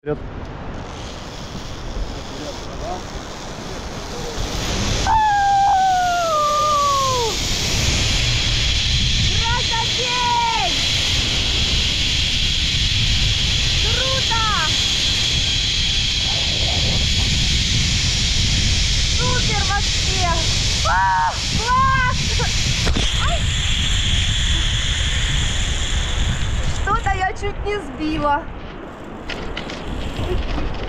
Вперед. Красотень! Круто! Супер вообще! Класс! Ай! Что-то я чуть не сбила.